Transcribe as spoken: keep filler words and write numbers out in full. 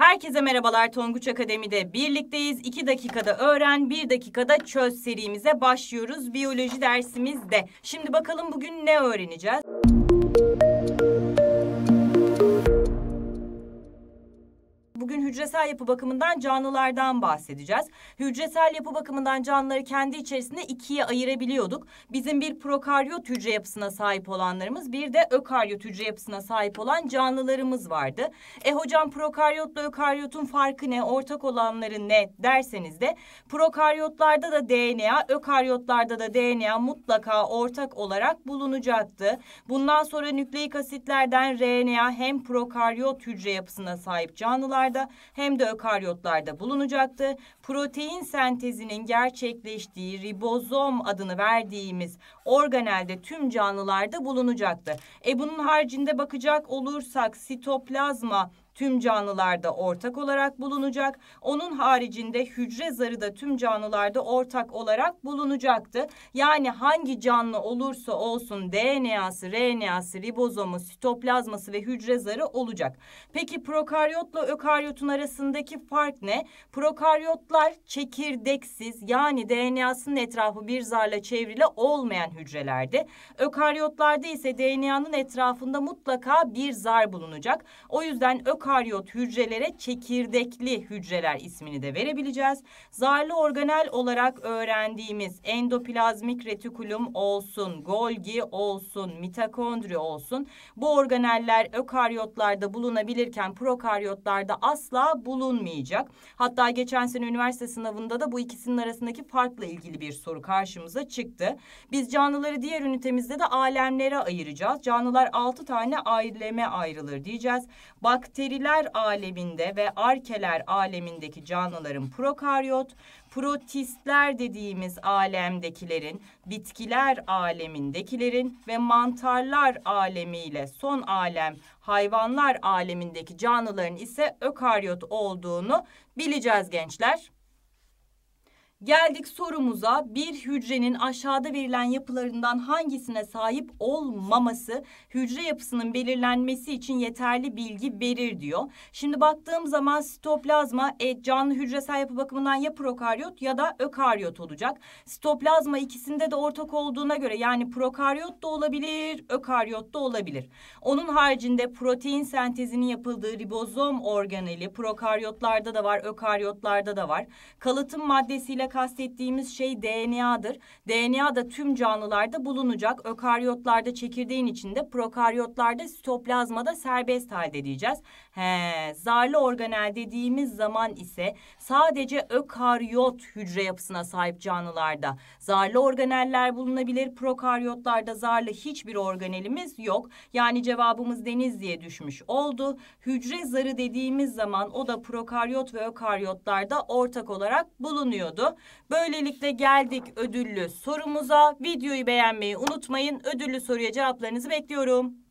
Herkese merhabalar, Tonguç Akademi'de birlikteyiz. iki dakikada öğren, bir dakikada çöz serimize başlıyoruz biyoloji dersimizde. Şimdi bakalım bugün ne öğreneceğiz? Bugün hücresel yapı bakımından canlılardan bahsedeceğiz. Hücresel yapı bakımından canlıları kendi içerisinde ikiye ayırabiliyorduk. Bizim bir prokaryot hücre yapısına sahip olanlarımız, bir de ökaryot hücre yapısına sahip olan canlılarımız vardı. E hocam prokaryotla ökaryotun farkı ne, ortak olanları ne derseniz de prokaryotlarda da D N A, ökaryotlarda da D N A mutlaka ortak olarak bulunacaktı. Bundan sonra nükleik asitlerden R N A hem prokaryot hücre yapısına sahip canlılar hem de ökaryotlarda bulunacaktı. Protein sentezinin gerçekleştiği ribozom adını verdiğimiz organelde tüm canlılarda bulunacaktı. E bunun haricinde bakacak olursak sitoplazma tüm canlılarda ortak olarak bulunacak. Onun haricinde hücre zarı da tüm canlılarda ortak olarak bulunacaktı. Yani hangi canlı olursa olsun D N A'sı, R N A'sı, ribozomu, sitoplazması ve hücre zarı olacak. Peki prokaryotla ökaryotun arasındaki fark ne? Prokaryotlar çekirdeksiz, yani D N A'sının etrafı bir zarla çevrili olmayan hücrelerdi. Ökaryotlarda ise D N A'nın etrafında mutlaka bir zar bulunacak. O yüzden ökaryotlar Ökaryot hücrelere çekirdekli hücreler ismini de verebileceğiz. Zarlı organel olarak öğrendiğimiz endoplazmik retikulum olsun, Golgi olsun, mitokondri olsun, bu organeller ökaryotlarda bulunabilirken prokaryotlarda asla bulunmayacak. Hatta geçen sene üniversite sınavında da bu ikisinin arasındaki farkla ilgili bir soru karşımıza çıktı. Biz canlıları diğer ünitemizde de alemlere ayıracağız. Canlılar altı tane aleme ayrılır diyeceğiz. Bakteriler aleminde ve arkeler alemindeki canlıların prokaryot, protistler dediğimiz alemdekilerin, bitkiler alemindekilerin ve mantarlar alemiyle son alem hayvanlar alemindeki canlıların ise ökaryot olduğunu bileceğiz gençler. Geldik sorumuza. Bir hücrenin aşağıda verilen yapılarından hangisine sahip olmaması hücre yapısının belirlenmesi için yeterli bilgi verir diyor. Şimdi baktığım zaman sitoplazma e, canlı hücresel yapı bakımından ya prokaryot ya da ökaryot olacak. Sitoplazma ikisinde de ortak olduğuna göre yani prokaryot da olabilir, ökaryot da olabilir. Onun haricinde protein sentezinin yapıldığı ribozom organeli prokaryotlarda da var, ökaryotlarda da var. Kalıtım maddesiyle kastettiğimiz şey D N A'dır. D N A da tüm canlılarda bulunacak. Ökaryotlarda çekirdeğin içinde, prokaryotlarda sitoplazmada serbest halde diyeceğiz. He, zarlı organel dediğimiz zaman ise sadece ökaryot hücre yapısına sahip canlılarda zarlı organeller bulunabilir. Prokaryotlarda zarlı hiçbir organelimiz yok. Yani cevabımız deniz diye düşmüş oldu. Hücre zarı dediğimiz zaman o da prokaryot ve ökaryotlarda ortak olarak bulunuyordu. Böylelikle geldik ödüllü sorumuza. Videoyu beğenmeyi unutmayın. Ödüllü soruya cevaplarınızı bekliyorum.